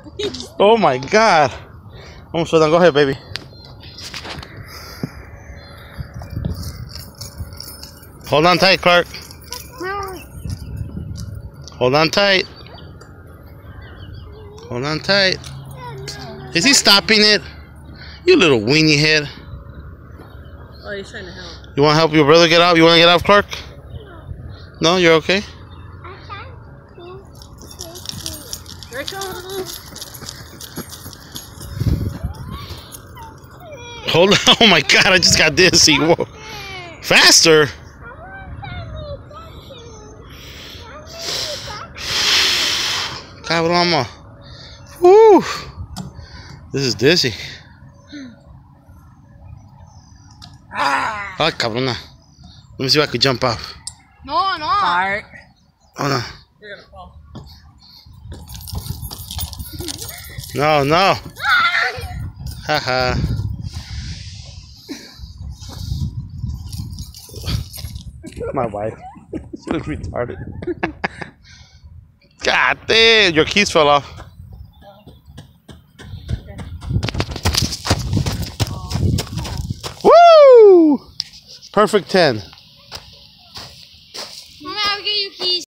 Oh my God. Almost done. Go ahead, baby. Hold on tight, Clark. Hold on tight. Hold on tight. Is he stopping it? You little weenie head. Oh, he's trying to help. You want to help your brother get out? You want to get out, Clark? No, you're okay? Hold on. Oh my God, I just got dizzy. Whoa. Faster. Cabrón. Woo. This is dizzy. Ah, cabrona. Let me see if I can jump off. No, no. Fart. Oh no. You're gonna fall. No, no. Haha. My wife. She looks retarded. God damn, your keys fell off. Woo! Perfect 10.